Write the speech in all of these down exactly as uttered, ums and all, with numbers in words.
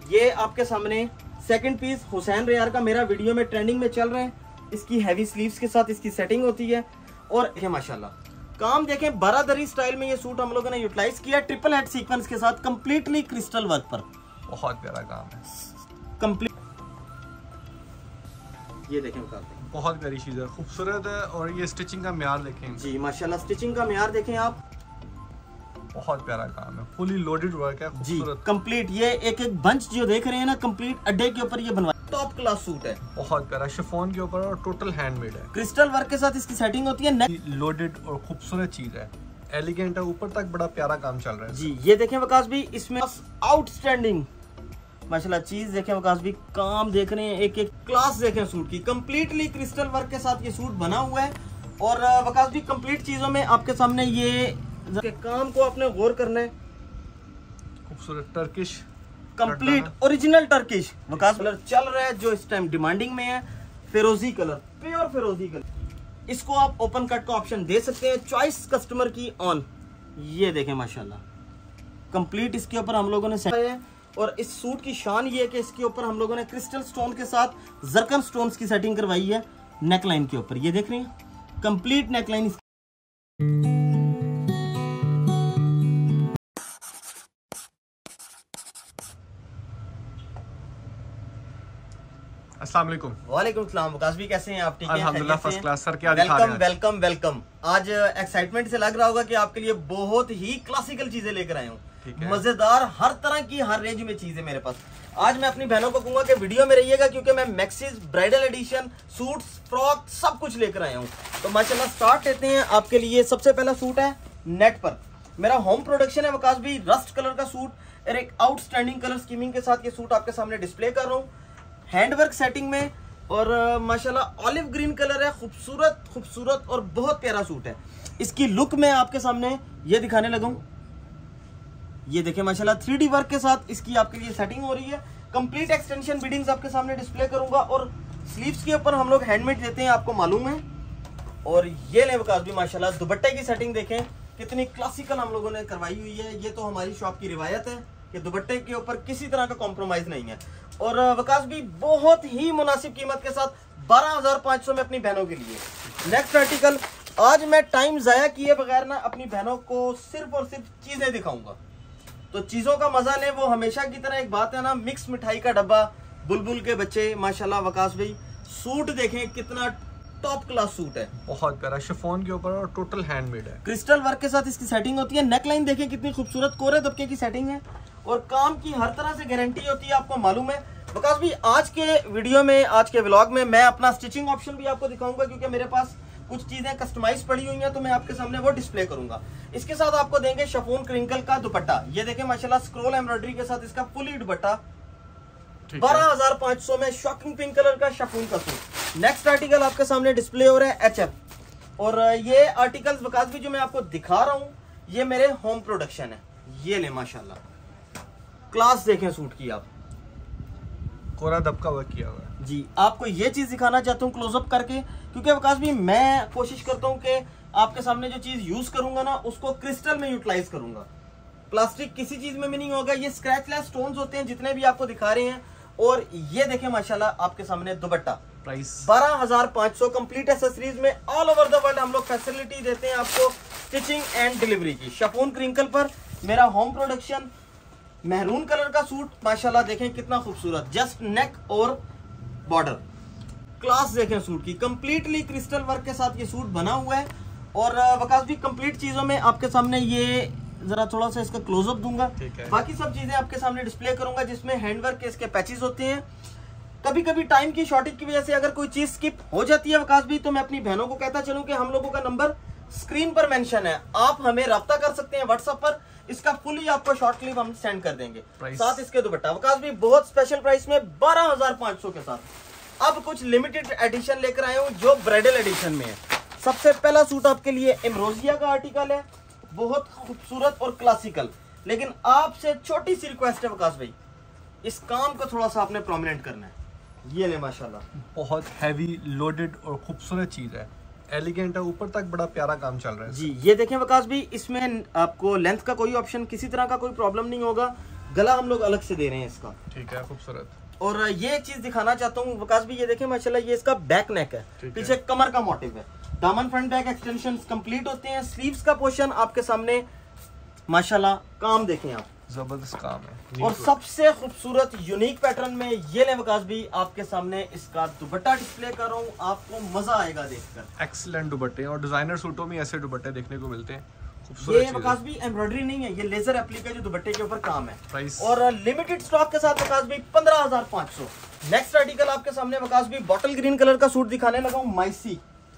ये आपके सामने सेकंड पीस हुसैन रेयार का मेरा वीडियो में ट्रेंडिंग में चल रहा है। इसकी हैवी स्लीव्स के साथ इसकी सेटिंग होती है और ये माशाल्लाह काम देखें, बारादरी स्टाइल में ये सूट हम लोगों ने यूटिलाइज किया ट्रिपल हेड सीक्वेंस के साथ कंप्लीटली क्रिस्टल वर्क पर। बहुत प्यारा काम है कंप्लीट। ये देखें बहुत प्यारी चीज है, खूबसूरत है। और ये स्टिचिंग का म्यार देखें जी माशाल्लाह, स्टिचिंग का म्यार देखें आप, बहुत प्यारा काम है, फुली लोडेड वर्क है जी कंप्लीट। ये एक एक बंच जो देख रहे हैं ना, कंप्लीट अड्डे के ऊपर ये बनवा टॉप क्लास सूट है, बहुत प्यारा शिफॉन के ऊपर और टोटल हैंडमेड है। क्रिस्टल वर्क के साथ इसकी सेटिंग होती है। लोडेड और खूबसूरत चीज है, एलिगेंट है, ऊपर तक बड़ा प्यारा काम चल रहा है जी। ये देखें वकास भी, इसमें आउटस्टैंडिंग माशाल्लाह चीज देखें वकास भी, काम देख रहे हैं, एक एक क्लास देखें सूट की, कंप्लीटली क्रिस्टल वर्क के साथ ये सूट बना हुआ है। और वकास भी कंप्लीट चीजों में आपके सामने ये काम को आपने गौर करना है, खूबसूरत Turkish complete original Turkish Waqas colour चल रहा है जो इस टाइम डिमांडिंग में है, फिरोजी कलर, प्योर फिरोजी कलर। इसको आप ओपन कट का ऑप्शन दे सकते हैं, चॉइस कस्टमर की ऑन। ये देखें माशाल्लाह कंप्लीट इसके ऊपर हम लोगों ने सेट है। और इस सूट की शान ये है कि इसके ऊपर हम लोगों ने क्रिस्टल स्टोन के साथ जरकन स्टोन्स की सेटिंग करवाई है नेकलाइन के ऊपर। ये देख रहे हैं कंप्लीट नेकलाइन। अस्सलाम वालेकुम। वालेकुम सलाम। वकास भी कैसे हैं आप? ठीक हैं अल्हम्दुलिल्लाह फर्स्ट क्लास सर, क्या दिखा रहे हैं? Welcome welcome welcome. आज एक्साइटमेंट से लग रहा होगा कि आपके लिए बहुत ही क्लासिकल चीजें लेकर आए हूँ, मजेदार, हर तरह की हर रेंज में चीजें मेरे पास। आज मैं अपनी बहनों को कहूंगा कि वीडियो में रहिएगा क्योंकि मैं maxis, bridal edition, suits, frock सब कुछ लेकर आया हूँ। तो माशाल्लाह स्टार्ट लेते हैं आपके लिए। सबसे पहला सूट है नेट पर, मेरा होम प्रोडक्शन है वकास भी, रस्ट कलर का सूट और एक आउटस्टैंडिंग कलर स्कीमिंग के साथ ये सूट आपके सामने डिस्प्ले कर रहा हूँ हैंडवर्क सेटिंग में। और माशाल्लाह ऑलिव ग्रीन कलर है, खूबसूरत खूबसूरत और बहुत प्यारा सूट है। इसकी लुक मैं आपके सामने ये दिखाने लगा हूं। ये देखें माशाल्लाह थ्री डी वर्क के साथ इसकी आपके लिए सेटिंग हो रही है। कंप्लीट एक्सटेंशन बीडिंग्स आपके सामने डिस्प्ले करूंगा और स्लीव्स के ऊपर हम लोग हैंडमेड देते हैं, आपको मालूम है। और ये ले वकास भी माशाल्लाह दुपट्टे की सेटिंग देखें कितनी क्लासिकल हम लोगों ने करवाई हुई है। ये तो हमारी शॉप की रिवायत है कि दुपट्टे के ऊपर किसी तरह का कॉम्प्रोमाइज नहीं है। और वकास भी बहुत ही मुनासिब कीमत के साथ बारह हजार पाँच सौ में अपनी बहनों के लिए। नेक्स्ट आर्टिकल, आज मैं टाइम जाया किए बगैर ना अपनी बहनों को सिर्फ और सिर्फ चीजें दिखाऊंगा, तो चीजों का मजा ले। वो हमेशा की तरह एक बात है ना, मिक्स मिठाई का डब्बा, बुलबुल के बच्चे। माशाल्लाह वकास भाई सूट देखें कितना टॉप क्लास सूट है, बहुत प्यारा शिफॉन के ऊपर और टोटल हैंडमेड है, क्रिस्टल वर्क के साथ इसकी सेटिंग होती है। नेकलाइन देखें कितनी खूबसूरत कोरे दबके की सेटिंग है और काम की हर तरह से गारंटी होती है, आपको मालूम है। वकास भी आज के वीडियो में, आज के व्लॉग में मैं अपना स्टिचिंग ऑप्शन भी आपको दिखाऊंगा क्योंकि मेरे पास कुछ चीजें कस्टमाइज पड़ी हुई हैं, तो मैं आपके सामने वो डिस्प्ले करूंगा। इसके साथ आपको देंगे शिफॉन क्रिंकल का दुपट्टा। ये देखें माशाल्लाह स्क्रोल एम्ब्रॉयडरी के साथ इसका फुली दुपट्टा बारह हजार पाँच सौ में, शॉकिंग पिंक कलर का शिफॉन का सूट। नेक्स्ट आर्टिकल आपके सामने डिस्प्ले हो रहा है एच एफ। और ये आर्टिकल्स वकास भी जो मैं आपको दिखा रहा हूँ ये मेरे होम प्रोडक्शन है। ये ले माशाल्लाह क्लास देखें सूट की, आप कोरा दबका वर्क किया हुआ है जी। आपको ये चीज दिखाना चाहता हूँ क्लोजअप करके क्योंकि वकास भी मैं कोशिश करता हूँ कि आपके सामने जो चीज यूज करूंगा ना उसको क्रिस्टल में यूटिलाइज करूंगा, प्लास्टिक किसी चीज में भी नहीं होगा। ये स्क्रैचलेस स्टोन्स होते हैं जितने भी आपको दिखा रहे हैं। और ये देखें माशाल्लाह आपके सामने दुपट्टा, प्राइस बारह हजार पाँच सौ। कंप्लीट एसेसरीज में ऑल ओवर द वर्ल्ड हम लोग फैसिलिटी देते हैं आपको स्टिचिंग एंड डिलीवरी की। शिफॉन क्रिंकल पर मेरा होम प्रोडक्शन मेहरून कलर का सूट माशाल्लाह देखें कितना खूबसूरत, जस्ट नेक और बॉर्डर, क्लास देखें सूट की, कंप्लीटली क्रिस्टल वर्क के साथ ये सूट बना हुआ है। और वकास भी कंप्लीट चीजों में आपके सामने ये जरा थोड़ा सा इसका क्लोजअप दूंगा, बाकी सब चीजें आपके सामने डिस्प्ले करूंगा जिसमें हैंडवर्क के इसके पैचेस होते हैं। कभी कभी टाइम की शॉर्टेज की वजह से अगर कोई चीज स्किप हो जाती है वकास भी, तो मैं अपनी बहनों को कहता चलूं कि हम लोगों का नंबर स्क्रीन पर मेंशन है, आप हमें रब्ता कर सकते हैं व्हाट्सएप पर। इसका फुली आपको शॉर्ट क्लिप हम सेंड कर देंगे, साथ इसके दुपट्टा। वकास भी बहुत स्पेशल प्राइस में बारह हजार पाँच सौ के साथ अब कुछ लिमिटेड एडिशन लेकर आए हूँ जो ब्राइडल एडिशन में है। सबसे पहला सूट आपके लिए एम्ब्रोसिया का आर्टिकल है, बहुत खूबसूरत और क्लासिकल। लेकिन आपसे छोटी सी रिक्वेस्ट है वकास भाई, इस काम को थोड़ा सा आपने प्रोमिनेंट करना है। ये ले माशाल्लाह बहुत हैवी लोडेड और खूबसूरत चीज है, एलिगेंट है, ऊपर तक बड़ा प्यारा काम चल रहा है जी। ये देखें वकास भी, इसमें आपको लेंथ का कोई ऑप्शन, किसी तरह का कोई प्रॉब्लम नहीं होगा। गला हम लोग अलग से दे रहे हैं इसका। ठीक है, खूबसूरत। और ये एक चीज दिखाना चाहता हूँ वकास भी, ये देखें माशाल्लाह, ये इसका बैक नेक है, पीछे कमर का मोटिव है, दामन फ्रंट बैक एक्सटेंशन कंप्लीट होते हैं। स्लीव्स का पोर्शन आपके सामने माशाल्लाह, काम देखें आप, जबरदस्त काम है। और सबसे खूबसूरत यूनिक पैटर्न में ये ले वकास भी आपके सामने इसका दुपट्टा डिस्प्ले कर रहा हूँ, आपको मजा आएगा देखकर। एक्सीलेंट दुपट्टे, और डिजाइनर सूटों में ऐसे दुपट्टे देखने को मिलते हैं। ये वकास भी एम्ब्रॉयडरी नहीं है, ये लेजर एप्लीका जो दुपट्टे के ऊपर काम है। प्राइस और लिमिटेड स्टॉक के साथ वकास भी पंद्रह हजार पाँच सौ। नेक्स्ट आर्टिकल आपके सामने वकास भी बॉटल ग्रीन कलर का सूट दिखाने लगा हूँ, माइसी,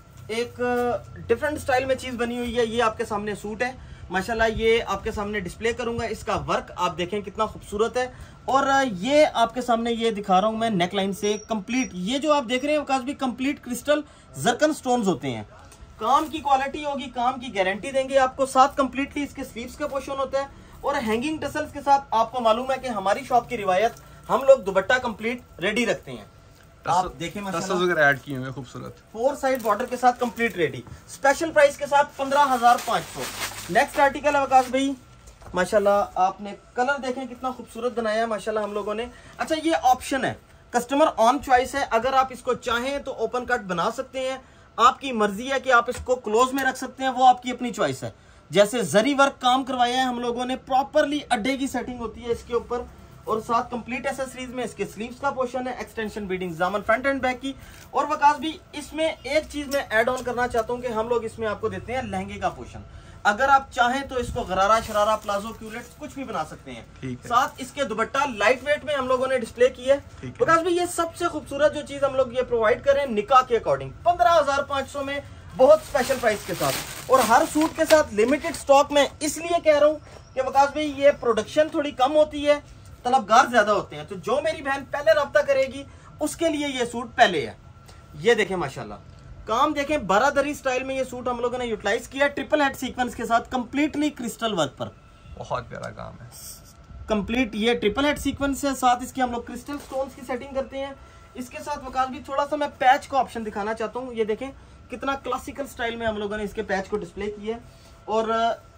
एक डिफरेंट स्टाइल में चीज बनी हुई है। ये आपके सामने सूट है माशाल्लाह, ये आपके सामने डिस्प्ले करूंगा। इसका वर्क आप देखें कितना खूबसूरत है। और ये आपके सामने ये दिखा रहा हूं मैं नेकलाइन से कंप्लीट, ये जो आप देख रहे हैं वकास भी कंप्लीट क्रिस्टल जरकन स्टोन्स होते हैं। काम की क्वालिटी होगी, काम की गारंटी देंगे आपको। साथ कंप्लीटली इसके स्लीव्स का पोर्शन होता है और हैंगिंग टसल्स के साथ। आपको मालूम है कि हमारी शॉप की रिवायत, हम लोग दुपट्टा कंप्लीट रेडी रखते हैं। आप देखें वगैरह ऐड किए हुए खूबसूरत, फोर साइड बॉर्डर के साथ कंप्लीट रेडी, स्पेशल प्राइस के साथ पंद्रह हजार पाँच सौ। नेक्स्ट आर्टिकल है वकास भाई माशाल्लाह, आपने कलर देखें कितना खूबसूरत बनाया है माशाल्लाह हम लोगों ने। अच्छा, ये ऑप्शन है, कस्टमर ऑन चॉइस है, अगर आप इसको चाहें तो ओपन कट बना सकते हैं, आपकी मर्जी है कि आप इसको क्लोज में रख सकते हैं, वो आपकी अपनी चॉइस है। जैसे जरी वर्क काम करवाया है हम लोगों ने, प्रॉपरली अड्डे की सेटिंग होती है इसके ऊपर, और साथ कंप्लीट एसेसरीज में इसके स्लीव्स का पोर्शन है, एक्सटेंशन बीडिंग दामन फ्रंट एंड बैक की। और वकास भी इसमें एक चीज मैं ऐड ऑन करना चाहता हूं कि हम लोग इसमें आपको देते हैं लहंगे का पोर्शन। अगर आप चाहें तो इसको गरारा, शरारा, प्लाजो, क्यूलेट कुछ भी बना सकते हैं। साथ इसके दुपट्टा लाइट वेट में हम लोगों ने डिस्प्ले किया है। वकास भी ये सबसे खूबसूरत जो चीज हम लोग ये प्रोवाइड कर रहे हैं निकाह के अकॉर्डिंग, पंद्रह हजार पाँच सौ में, बहुत स्पेशल प्राइस के साथ। और हर सूट के साथ लिमिटेड स्टॉक में इसलिए कह रहा हूँ कि वकास भाई ये प्रोडक्शन थोड़ी कम होती है, तलबगार ज्यादा होते हैं, तो जो मेरी बहन पहले रब्ता करेगी उसके लिए ये सूट पहले है। ये देखें माशाल्लाह, काम देखें, बारादरी स्टाइल में ये सूट हम लोगों ने यूटिलाइज किया, ट्रिपल हेड सीक्वेंस के साथ कंप्लीटली क्रिस्टल वर्क पर, बहुत प्यारा काम है। कंप्लीट ये ट्रिपल हेड सीक्वेंस है, साथ इसके हम लोग क्रिस्टल स्टोन्स की सेटिंग करते हैं। इसके साथ वकास भी थोड़ा सा मैं पैच का ऑप्शन दिखाना चाहता हूँ। ये देखें कितना क्लासिकल स्टाइल में हम लोगों ने इसके पैच को डिस्प्ले किया है। और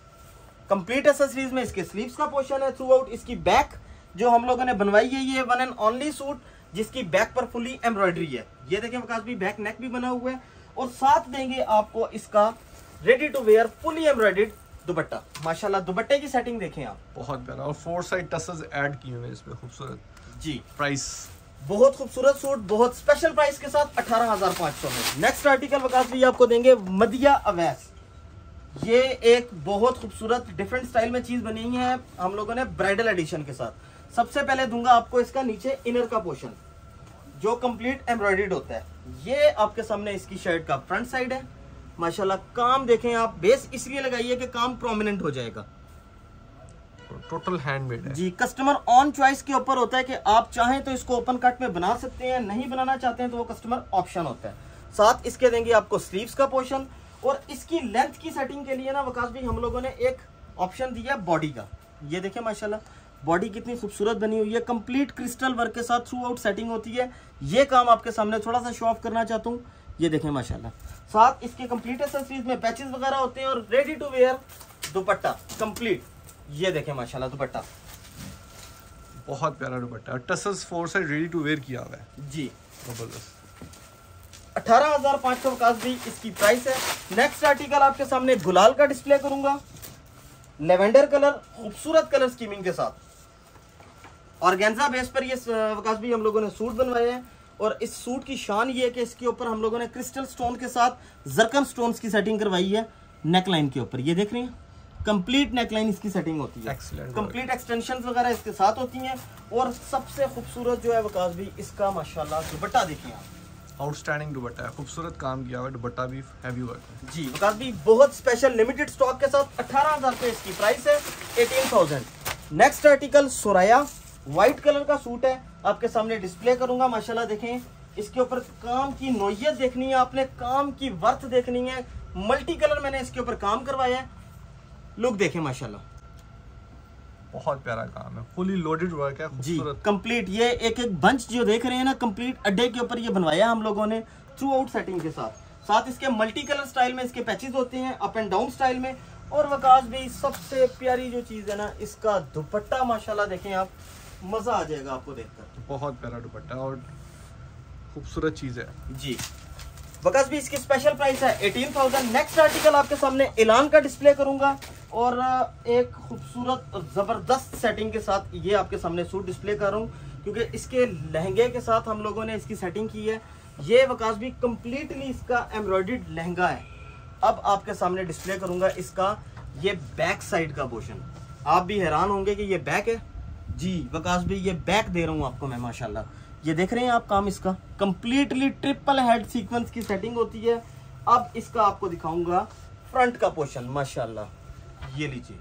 कंप्लीट एसेसरीज में इसके स्लीव्स का पोर्शन है थ्रू आउट। इसकी बैक जो हम लोगों ने बनवाई है, ये वन एंड ओनली सूट जिसकी बैक पर फुली एम्ब्रॉयडरी है। ये देखें वकास भी बैक नेक भी बना हुआ है, और साथ देंगे आपको इसका ready to wear fully embroidered dupatta. माशाल्लाह दुपट्टे की सेटिंग देखें आप, बहुत प्यारा, और फोर साइड टसल्स ऐड किए हुए इसमें, खूबसूरत जी। प्राइस बहुत खूबसूरत सूट, बहुत स्पेशल प्राइस के साथ अठारह हजार पाँच सौ में। नेक्स्ट आर्टिकल वकास भी आपको देंगे मदिया अवैस। ये एक बहुत खूबसूरत डिफरेंट स्टाइल में चीज बनी हुई है हम लोगों ने ब्राइडल एडिशन के साथ। सबसे पहले दूंगा आपको इसका नीचे इनर का पोर्शन जो कंप्लीट एम्ब्रॉयडर्ड होता है। ये आपके सामने इसकी शर्ट का फ्रंट साइड है माशाल्लाह। काम देखें आप, बेस इसलिए लगाइए कि काम प्रोमिनेंट हो जाएगा, टोटल हैंडमेड है जी। कस्टमर ऑन चॉइस के ऊपर होता है कि आप चाहें तो इसको ओपन कट में बना सकते हैं, नहीं बनाना चाहते हैं तो वो कस्टमर ऑप्शन होता है। साथ इसके देंगे आपको स्लीव्स का पोर्शन, और इसकी लेंथ की सेटिंग के लिए ना वकास भी हम लोगों ने एक ऑप्शन दिया बॉडी का। ये देखें माशाल्लाह बॉडी कितनी खूबसूरत बनी हुई है, कंप्लीट क्रिस्टल वर्क के साथ थ्रू आउट सेटिंग होती है। ये काम आपके सामने थोड़ा सा शो ऑफ करना चाहता हूँ। ये देखें माशाल्लाह, साथ इसके कंप्लीट एक्सेसरीज में पैचेस वगैरह होते हैं, और ready to wear dupatta complete. ये देखें माशाल्लाह दुपट्टा, बहुत प्यारा dupatta, tassels four side ready to wear किया हुआ है जी, जबरदस्त। अठारह हजार पाँच सौ वकास भी इसकी प्राइस है। नेक्स्ट आर्टिकल आपके सामने गुलाल का डिस्प्ले करूंगा, लेवेंडर कलर, खूबसूरत कलर स्कीमिंग के साथ। ऑर्गेन्जा बेस पर ये वकास भी हम लोगों ने सूट बनवाए हैं, और इस सूट की शान ये है कि इसके ऊपर हम लोगों ने क्रिस्टल स्टोन के साथ जरकन स्टोन्स की सेटिंग करवाई है नेकलाइन के ऊपर। ये देख रहे हैं कंप्लीट नेकलाइन इसकी सेटिंग होती है, कंप्लीट एक्सटेंशंस वगैरह इसके साथ होती हैं। और सबसे खूबसूरत जो है वकास भी इसका माशाल्लाह दुपट्टा देखिए आप, आउटस्टैंडिंग दुपट्टा है, खूबसूरत काम किया हुआ है, दुपट्टा भी हैवी वर्क है जी। वकास भी बहुत स्पेशल लिमिटेड स्टॉक के साथ अठारह हजार रुपए इसकी प्राइस है, eighteen thousand. Next article Suraya, white colour का सूट है, आपके सामने डिस्प्ले करूंगा माशाल्लाह। देखें इसके ऊपर काम की नोयत देखनी है आपने, काम की वर्थ देखनी है। मल्टी कलर मैंने इसके ऊपर काम करवाया है, लुक देखें माशाल्लाह, बहुत प्यारा काम है, फुली लोडेड वर्क है जी कंप्लीट। ये एक एक बंच जो देख रहे हैं ना, कंप्लीट अड्डे के ऊपर ये बनवाया हम लोगों ने थ्रू आउट सेटिंग के साथ। साथ इसके मल्टी कलर स्टाइल में इसके पैचेस होते हैं, अप एंड डाउन स्टाइल में, और वकास भी सबसे प्यारी जो चीज है ना, इसका दुपट्टा माशाल्लाह देखें आप, मजा आ जाएगा आपको देखकर। बहुत प्यारा दुपट्टा और खूबसूरत चीज है जी। वकास भी इसकी स्पेशल प्राइस है अठारह हज़ार। नेक्स्ट आर्टिकल आपके सामने ऐलान का डिस्प्ले करूंगा और एक खूबसूरत जबरदस्त सेटिंग के साथ ये आपके सामने सूट डिस्प्ले कर रहा हूँ, क्योंकि इसके लहंगे के साथ हम लोगों ने इसकी सेटिंग की है। ये वकास भी कंप्लीटली इसका एम्ब्रॉयडर्ड लहंगा है। अब आपके सामने डिस्प्ले करूंगा इसका ये बैक साइड का पोर्शन। आप भी हैरान होंगे कि ये बैक है। जी वकास भी ये बैक दे रहा हूँ आपको मैं माशाल्लाह। ये देख रहे हैं आप काम इसका कंप्लीटली ट्रिपल हेड सीक्वेंस की सेटिंग होती है। अब इसका आपको दिखाऊंगा फ्रंट का पोर्शन माशाल्लाह। ये लीजिए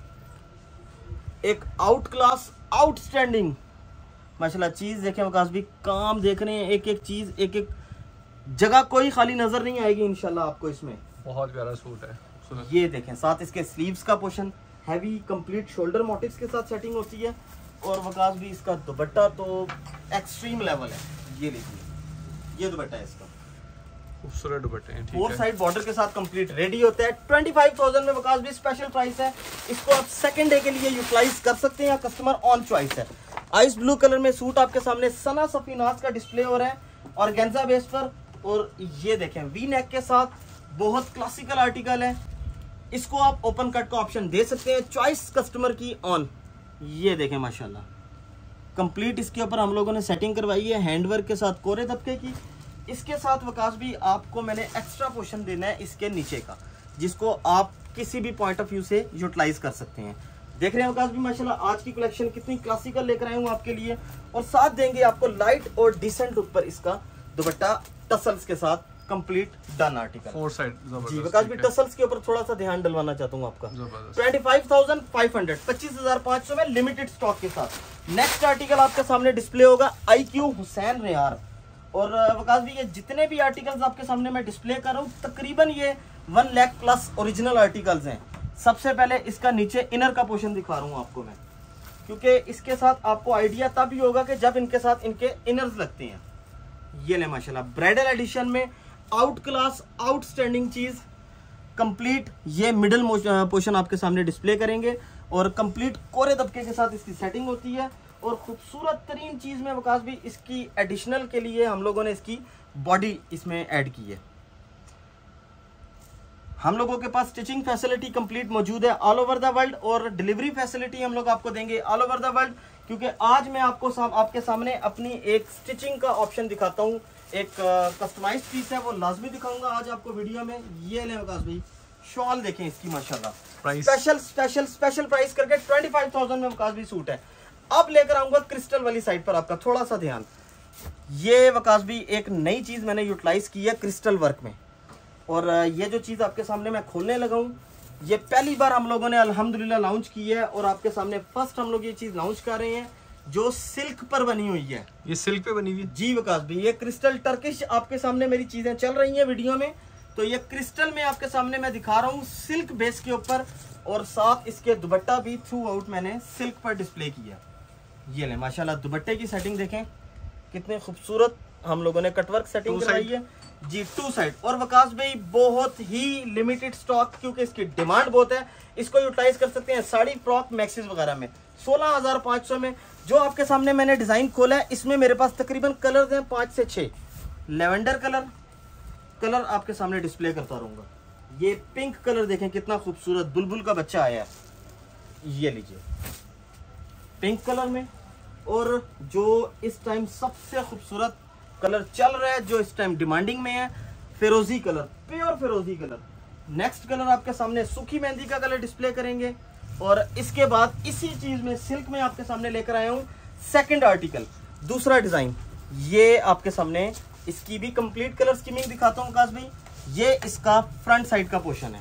एक आउट क्लास आउटस्टैंडिंग माशाल्लाह चीज देखें वकास भी, काम देख रहे हैं, एक एक चीज एक एक जगह कोई खाली नजर नहीं आएगी इंशाल्लाह आपको इसमें। बहुत प्यारा सूट है। ये देखें साथ इसके स्लीव्स का portion heavy complete shoulder motifs के साथ सेटिंग होती है। और वकास भी इसका दुपट्टा तो एक्सट्रीम लेवल है। ये लीजिए ये दुपट्टा है इसका, खूबसूरत दुपट्टे हैं। फोर साइड बॉर्डर के साथ कंप्लीट रेडी होता है। पच्चीस हज़ार में वकास भी स्पेशल प्राइस है। इसको आप सेकंड डे के लिए यूटिलाइज कर सकते हैं या कस्टमर ऑन चॉइस है। आइस ब्लू कलर में सूट आपके सामने सना सफीनाज का डिस्प्ले हो रहा है ऑर्गेन्जा बेस पर। और ये देखें वी नेक के साथ, बहुत क्लासिकल आर्टिकल है। इसको आप ओपन कट का ऑप्शन दे सकते हैं, चॉइस कस्टमर की ऑन। ये देखें माशाल्लाह कंप्लीट इसके ऊपर हम लोगों ने सेटिंग करवाई है हैंडवर्क के साथ कोरे तबके की। इसके साथ वकास भी आपको मैंने एक्स्ट्रा पोर्शन देना है इसके नीचे का, जिसको आप किसी भी पॉइंट ऑफ व्यू से यूटिलाइज कर सकते हैं। देख रहे हैं वकास भी माशाल्लाह आज की कलेक्शन कितनी क्लासिकल लेकर आए हूँ आपके लिए। और साथ देंगे आपको लाइट और डिसेंट ऊपर इसका दुपट्टा टसल्स के साथ complete done article. Four side जी वकास भी टसल्स के ऊपर थोड़ा सा ध्यान डलवाना चाहता हूँ आपका। पच्चीस हज़ार पाँच सौ पच्चीस हज़ार पाँच सौ में लिमिटेड स्टॉक के साथ। नेक्स्ट आर्टिकल आपके सामने डिस्प्ले होगा आई क्यू हुसैन रेयार। और वकास भी ये जितने भी आर्टिकल्स आपके सामने मैं डिस्प्ले कर रहा हूँ तकरीबन ये one lakh plus original articles हैं। सबसे पहले इसका नीचे इनर का पोर्शन दिखा रहा हूँ आपको मैं, क्योंकि इसके साथ आपको आइडिया तब ही होगा कि जब इनके साथ इनके इनर्स लगते हैं। ये ले माशाल्लाह ब्राइडल एडिशन में आउट क्लास आउटस्टैंडिंग चीज कंप्लीट। ये मिडल पोर्शन आपके सामने डिस्प्ले करेंगे और कंप्लीट कोरे दबके के साथ इसकी सेटिंग होती है। और खूबसूरत तरीन चीज में वकास भी इसकी एडिशनल के लिए हम लोगों ने इसकी बॉडी इसमें ऐड की है। हम लोगों के पास स्टिचिंग फैसिलिटी कंप्लीट मौजूद है ऑल ओवर द वर्ल्ड और डिलीवरी फैसिलिटी हम लोग आपको देंगे ऑल ओवर द वर्ल्ड। क्योंकि आज मैं आपको साम, आपके सामने अपनी एक स्टिचिंग का ऑप्शन दिखाता हूँ। एक कस्टमाइज uh, पीस है वो लाजमी दिखाऊंगा आज आपको वीडियो में। ये ले वकास भाई शॉल देखें इसकी माशाल्लाह स्पेशल स्पेशल स्पेशल प्राइस करके पच्चीस हज़ार में वकास भी सूट है। अब लेकर आऊंगा क्रिस्टल वाली साइड पर आपका थोड़ा सा ध्यान। ये वकास भी एक नई चीज मैंने यूटिलाइज की है क्रिस्टल वर्क में। और ये जो चीज आपके सामने मैं खोलने लगा हूँ ये पहली बार हम लोगों ने अल्हम्दुलिल्लाह लॉन्च की है। और आपके सामने फर्स्ट हम लोग ये चीज लॉन्च कर रहे हैं जो सिल्क पर बनी हुई है। ये सिल्क पे बनी हुई है जी वकास भी। ये क्रिस्टल टर्किश आपके सामने मेरी चीजें चल रही हैं वीडियो में, तो ये क्रिस्टल में आपके सामने मैं दिखा रहा हूँ सिल्क बेस के ऊपर। और साथ इसके दुपट्टा भी थ्रू आउट मैंने सिल्क पर डिस्प्ले किया। ये ले माशाल्लाह दुपट्टे की सेटिंग देखें कितने खूबसूरत हम लोगों ने कटवर्क सेटिंग करवाई है जी टू साइड। और वकास भाई बहुत ही लिमिटेड स्टॉक, क्योंकि इसकी डिमांड बहुत है। इसको यूटिलाइज कर सकते हैं साड़ी फ्रॉक मैक्सिस वगैरह में। सोलह हज़ार पाँच सौ में जो आपके सामने मैंने डिजाइन खोला है इसमें मेरे पास तकरीबन कलर्स हैं पाँच से छः। लेवेंडर कलर कलर आपके सामने डिस्प्ले करता रहूंगा। ये पिंक कलर देखें कितना खूबसूरत बुलबुल का बच्चा आया है। ये लीजिए पिंक कलर में। और जो इस टाइम सबसे खूबसूरत कलर चल रहा है जो इस टाइम डिमांडिंग में है फिरोजी कलर, प्योर फिरोजी कलर। नेक्स्ट कलर आपके सामने सूखी मेहंदी का कलर डिस्प्ले करेंगे। और इसके बाद इसी चीज में सिल्क में आपके सामने लेकर आया हूं सेकंड आर्टिकल दूसरा डिजाइन। ये आपके सामने इसकी भी कंप्लीट कलर स्कीमिंग दिखाता हूं काश भाई। ये इसका फ्रंट साइड का पोर्शन है।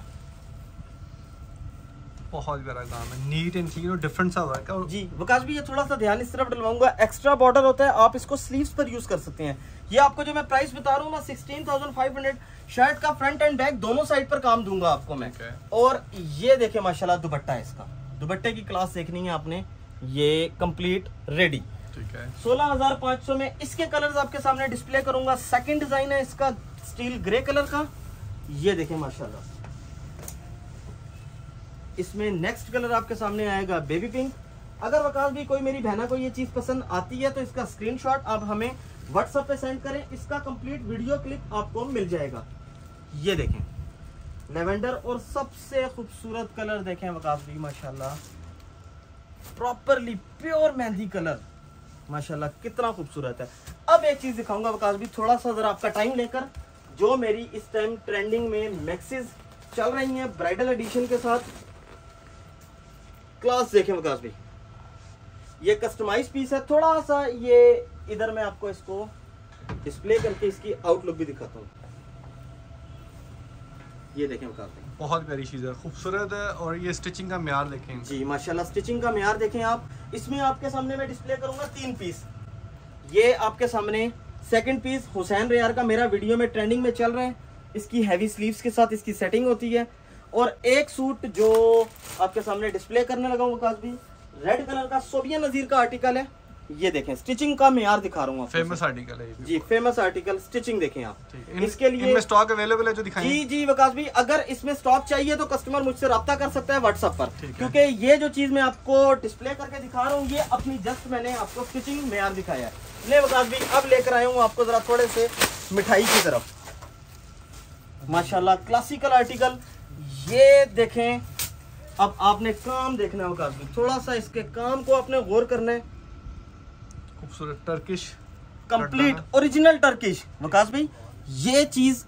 बहुत बड़ा काम है, नीट एंड क्लीन और डिफरेंट सा वर्क है। जी वकास भी ये थोड़ा सा ध्यान इस तरफ डलवाऊंगा। एक्स्ट्रा बॉर्डर होता है, आप इसको स्लीव्स पर यूज कर सकते हैं। ये आपको जो मैं प्राइस बता रहा हूँ ना sixteen thousand five hundred, shirt का फ्रंट एंड बैक दोनों साइड पर काम दूंगा आपको मैं। okay. और ये देखे माशाल्लाह दुपट्टा है इसका, दुपट्टे की क्लास देखनी है आपने। ये कंप्लीट रेडी ठीक है। सोलह हजार पाँच सौ में इसके कलर्स आपके सामने डिस्प्ले करूंगा। सेकंड डिजाइन है इसका स्टील ग्रे कलर का। ये देखें माशाल्लाह इसमें नेक्स्ट कलर आपके सामने आएगा बेबी पिंक। अगर वकास भी कोई मेरी बहना को ये चीज पसंद आती है तो इसका स्क्रीनशॉट आप हमें व्हाट्सएप पे सेंड करें, इसका कंप्लीट वीडियो क्लिप आपको मिल जाएगा। ये देखें लेवेंडर और सबसे खूबसूरत कलर देखें वकास भी, माशाल्लाह प्रॉपरली प्योर मेहंदी कलर, माशाल्लाह कितना खूबसूरत है। अब एक चीज दिखाऊंगा वकास भी, थोड़ा सा जरा आपका टाइम लेकर, जो मेरी इस टाइम ट्रेंडिंग में मैक्सीज चल रही हैं ब्राइडल एडिशन के साथ। क्लास देखें वकास भी, ये कस्टमाइज पीस है। थोड़ा सा ये इधर मैं आपको इसको डिस्प्ले करके इसकी आउटलुक भी दिखाता हूँ। ये देखें वकास भी, बहुत प्यारी चीज़ है, खूबसूरत है। और ये स्टिचिंग का म्यार देखें जी, माशाल्लाह स्टिचिंग का म्यार देखें आप। इसमें आपके सामने मैं डिस्प्ले करूंगा तीन पीस। ये आपके सामने सेकंड पीस हुसैन रेयार का मेरा वीडियो में ट्रेंडिंग में चल रहा है, इसकी हैवी स्लीव्स के साथ इसकी सेटिंग होती है। और एक सूट जो आपके सामने डिस्प्ले करने लगा हूँ वकास भी, रेड कलर का सोबिया नजीर का आर्टिकल है। ये देखें स्टिचिंग का म्यार दिखा रहा हूँ, फेमस आर्टिकल है जी, फेमस आर्टिकल। स्टिचिंग देखें आप। इन, इसके लिए इनमें स्टॉक अवेलेबल है जो दिखाएं? जी जी वकास भी, अगर इसमें स्टॉक चाहिए तो कस्टमर मुझसे रब्ता कर सकता है व्हाट्सएप पर, क्योंकि ये जो चीज मैं आपको डिस्प्ले करके दिखा रहा हूँ ये अपनी जस्ट मैंने आपको स्टिचिंग म्यार दिखाया है। ले वकास भी, अब लेकर आया हूँ आपको जरा थोड़े से मिठाई की तरफ। माशाल्लाह क्लासिकल आर्टिकल, ये देखें। अब आपने काम देखना है वकास भी, थोड़ा सा इसके काम को आपने गौर करना है। खूबसूरत Turkish complete original Turkish Waqas भाई, ये चीज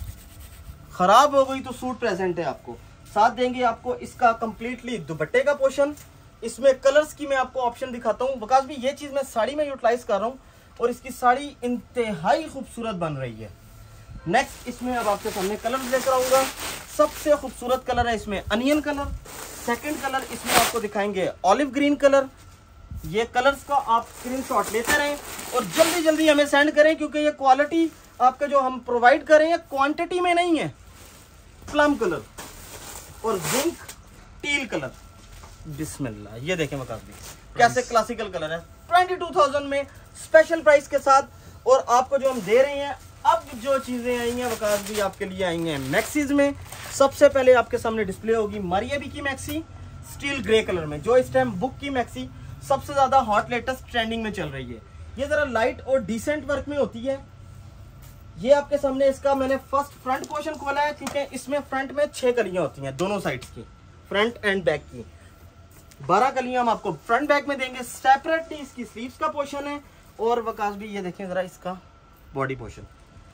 खराब हो गई तो सूट प्रेजेंट है आपको। साथ देंगे आपको इसका कंप्लीटली दुपट्टे का पोर्शन। इसमें कलर्स की मैं आपको ऑप्शन दिखाता हूँ वकास भाई। ये चीज मैं साड़ी में यूटिलाइज कर रहा हूँ और इसकी साड़ी इंतहाई खूबसूरत बन रही है। नेक्स्ट इसमें अब आपके सामने कलर लेकर आऊंगा। सबसे खूबसूरत कलर है इसमें अनियन कलर। सेकंड कलर इसमें आपको दिखाएंगे ऑलिव ग्रीन कलर। ये कलर्स का आप स्क्रीनशॉट लेते रहें और जल्दी जल्दी हमें सेंड करें, क्योंकि ये क्वालिटी आपका जो हम प्रोवाइड कर रहे हैं क्वांटिटी में नहीं है। प्लम कलर और जिंक टील कलर, बिस्मिल्लाह। ये देखें वकास भी कैसे क्लासिकल कलर है, बाईस हज़ार में स्पेशल प्राइस के साथ। और आपको जो हम दे रहे हैं, अब जो चीजें आई हैं वकास भी आपके लिए आई हैं मैक्सीज में। सबसे पहले आपके सामने डिस्प्ले होगी मारिया बी की मैक्सी स्टील ग्रे कलर में, जो इस टाइम बुक की मैक्सी सबसे ज्यादा हॉट लेटेस्ट ट्रेंडिंग में चल रही है। ये जरा लाइट और डिसेंट वर्क में होती है। ये आपके सामने इसका मैंने फर्स्ट फ्रंट पोर्शन खोला है, क्योंकि इसमें फ्रंट में छह कलियां होती हैं दोनों साइड्स की, फ्रंट एंड बैक की। बारह कलियां हम आपको फ्रंट बैक में देंगे। सेपरेटली इसकी स्लीव्स का पोर्शन है। और वकास भी ये देखें जरा इसका बॉडी पोर्शन।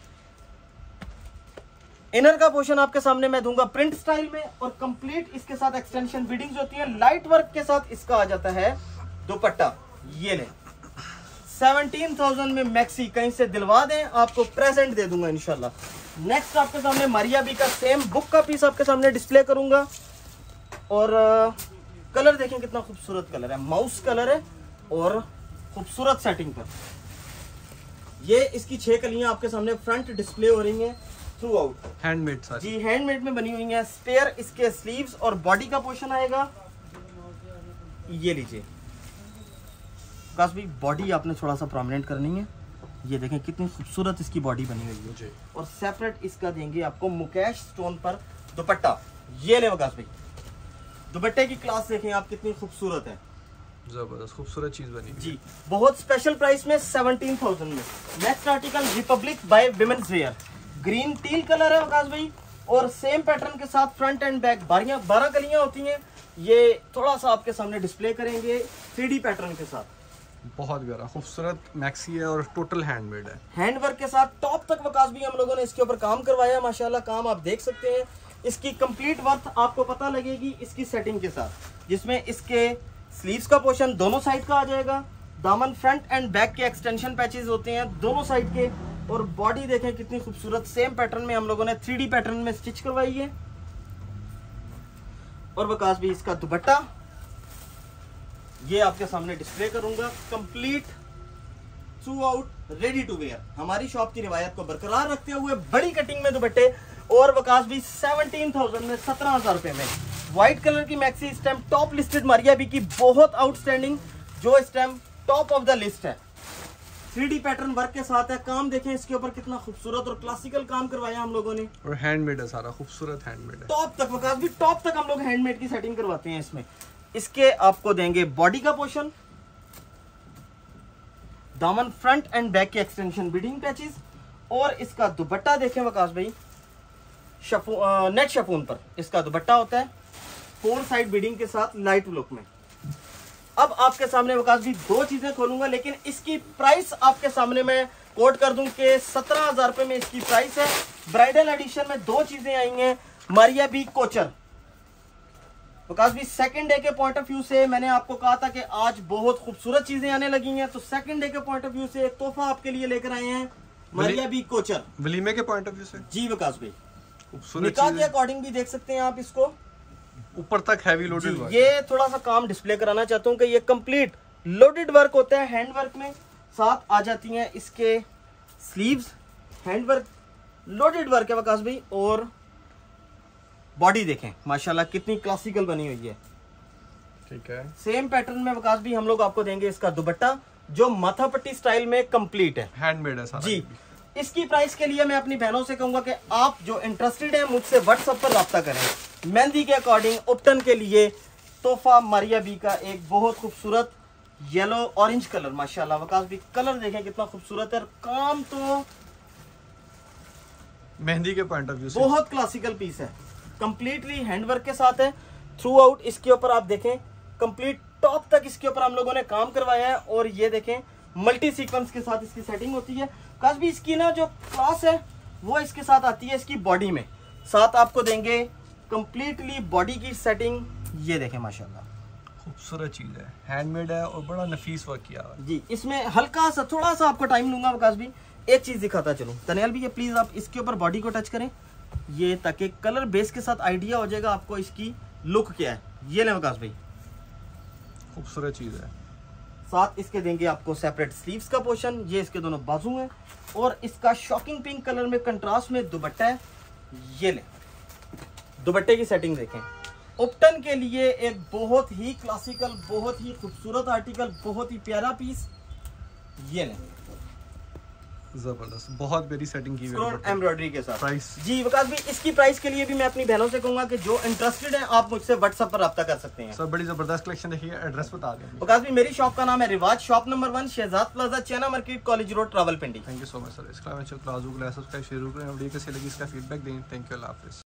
इनर का पोर्शन आपके सामने मैं दूंगा प्रिंट स्टाइल में, और कंप्लीट इसके साथ एक्सटेंशन बीडिंग्स होती है। लाइट वर्क के साथ इसका आ जाता है दुपट्टा। ये ले सत्रह हज़ार में मैक्सी, कहीं से दिलवा दें, आपको प्रेजेंट दे दूंगा इंशाल्लाह। नेक्स्ट आपके सामने मारिया बी का सेम बुक का पीस आपके सामने डिस्प्ले करूंगा। और कलर देखें कितना खूबसूरत कलर है, माउस कलर है और खूबसूरत सेटिंग पर। ये इसकी छह कलियां आपके सामने फ्रंट डिस्प्ले हो रही हैं थ्रू आउट, हैंडमेड सारी जी हैंडमेड में बनी हुई है। स्पेयर इसके स्लीव्स और बॉडी का पोर्शन आएगा। ये लीजिए काश भाई, बॉडी आपने थोड़ा सा प्रोमिनेंट करनी है। ये देखें कितनी खूबसूरत इसकी बॉडी बनी हुई है। और सेपरेट इसका देंगे आपको मुकेश स्टोन पर दुपट्टा। ये ले वकास भाई, दुपट्टे की क्लास देखें आप कितनी खूबसूरत है, जबरदस्त खूबसूरत चीज बनी जी। बहुत स्पेशल प्राइस में सत्रह हज़ार में। Next article Republic by women's wear, green teal colour है वकास भाई, और सेम पैटर्न के साथ फ्रंट एंड बैक बारियां बारह कलियां होती हैं। ये थोड़ा सा आपके सामने डिस्प्ले करेंगे थ्री डी पैटर्न के साथ। बहुत प्यारा खूबसूरत मैक्सी है और टोटल हैंडमेड है। हैंडवर्क के साथ टॉप तक वकास भी हम लोगों ने इसके ऊपर काम करवाया। माशाल्लाह काम आप देख सकते हैं। इसकी कंप्लीट वर्थ आपको पता लगेगी इसकी सेटिंग के साथ, जिसमें इसके स्लीव्स का पोर्शन दोनों साइड का आ जाएगा। दामन फ्रंट एंड बैक के एक्सटेंशन पैचेस होते हैं दोनों साइड के। और बॉडी देखें कितनी खूबसूरत, सेम पैटर्न में हम लोगों ने थ्री डी पैटर्न में स्टिच करवाई है। और वकास भी इसका दुपट्टा ये आपके सामने डिस्प्ले करूंगा। Complete throughout ready to wear, हमारी शॉप की रिवायत को बरकरार रखते हुए बड़ी कटिंग में दुपट्टे। और वकास भी सत्रह हज़ार में सत्रह हजार रुपए में व्हाइट कलर की मैक्सी इस time top listed Maria B की, बहुत आउटस्टैंडिंग, जो इस time top of the list है। थ्री डी पैटर्न वर्क के साथ है। काम देखें इसके ऊपर कितना खूबसूरत और क्लासिकल काम करवाया हम लोगों ने, और हैंडमेड है सारा, खूबसूरत हैंडमेड है। टॉप तक वकास भी टॉप तक हम लोग हैंडमेड की सेटिंग करवाते हैं इसमें। इसके आपको देंगे बॉडी का पोर्शन, दामन फ्रंट एंड बैक के एक्सटेंशन बीडिंग पैचेस, और इसका दुपट्टा देखें वकास भाई शफू नेट शफून पर इसका दुपट्टा होता है, फोर साइड बीडिंग के साथ लाइट लुक में। अब आपके सामने वकास भी दो चीजें खोलूंगा, लेकिन इसकी प्राइस आपके सामने मैं कोट कर दूं कि सत्रह हजार रुपए में इसकी प्राइस है। ब्राइडल एडिशन में दो चीजें आई हैं, मारिया बी कोचर। वकास भी सेकंड डे के पॉइंट ऑफ व्यू से मैंने आपको कहा था कि आज बहुत खूबसूरत चीजें आने लगी हैं, तो सेकंड डे के पॉइंट ऑफ व्यू से एक तोहफा आपके लिए लेकर आए हैं, मारिया बी कोचर वलीमे के पॉइंट ऑफ व्यू से। जी वकास भाई, खूबसूरत निकाह के अकॉर्डिंग भी देख सकते हैं आप इसको, ऊपर तक हैवी लोडेड वर्क। ये थोड़ा सा काम डिस्प्ले कराना चाहता हूँ कि ये कंप्लीट लोडेड वर्क होता है हैंड वर्क में। साथ आ जाती हैं इसके sleeves, hand work loaded work है वकास भाई। और बॉडी देखें माशाल्लाह कितनी क्लासिकल बनी हुई है, ठीक है। सेम पैटर्न में वकास भाई हम लोग आपको देंगे इसका दुपट्टा जो माथा पट्टी स्टाइल में कंप्लीट है, हैंडमेड है सारा जी। इसकी प्राइस के लिए मैं अपनी बहनों से कहूंगा कि आप जो इंटरेस्टेड हैं मुझसे व्हाट्सएप पर राब्ता करें। मेहंदी के अकॉर्डिंग उपटन के लिए तोहफा मारिया बी का एक बहुत खूबसूरत येलो ऑरेंज कलर, माशाल्लाह वकास भी कलर देखें कितना खूबसूरत है। काम तो मेहंदी के पॉइंट ऑफ व्यू से बहुत क्लासिकल पीस है, कंप्लीटली हैंडवर्क के साथ है थ्रू आउट। इसके ऊपर आप देखें कंप्लीट टॉप तक इसके ऊपर हम लोगों ने काम करवाया है, और ये देखें मल्टी सीक्वेंस के साथ इसकी सेटिंग होती है। वकास भी इसकी ना जो क्लास है वो इसके साथ आती है इसकी बॉडी में। साथ आपको देंगे कंप्लीटली बॉडी की सेटिंग, ये देखें माशाल्लाह खूबसूरत चीज है, हैंडमेड है और बड़ा नफीस वर्क किया हुआ है जी। इसमें हल्का सा थोड़ा सा आपको टाइम लूंगा वकास भी, एक चीज दिखाता चलूं तनियाल भी, ये प्लीज आप इसके ऊपर बॉडी को टच करें, ये ताकि कलर बेस के साथ आइडिया हो जाएगा आपको इसकी लुक क्या है। ये ले वकास भाई, खूबसूरत चीज है। साथ इसके देंगे आपको सेपरेट स्लीव्स का पोर्शन, ये इसके दोनों बाजू हैं, और इसका शॉकिंग पिंक कलर में कंट्रास्ट में दुपट्टा है। ये ले दुपट्टे की सेटिंग देखें, उपटन के लिए एक बहुत ही क्लासिकल, बहुत ही खूबसूरत आर्टिकल, बहुत ही प्यारा पीस। ये ले जबरदस्त, बहुत बेरी सेटिंग की हुई है एम्ब्रॉयडरी के साथ। प्राइस जी वकास भी, इसकी प्राइस के लिए भी मैं अपनी बहनों से कहूंगा कि जो इंटरेस्टेड है आप मुझसे व्हाट्सएप पर राब्ता कर सकते हैं। सब बड़ी जबरदस्त कलेक्शन देखिए, एड्रेस बता दें। वकास भी मेरी शॉप का नाम है Riwaj, shop number one Shahzad plaza, China market, college road, Rawalpindi. Thank you so much sir. इसका मैं सब्सक्राइब शेयर करें, वीडियो कैसी लगी इसका फीडबैक दें। थैंक यू, अल्लाह हाफिज़।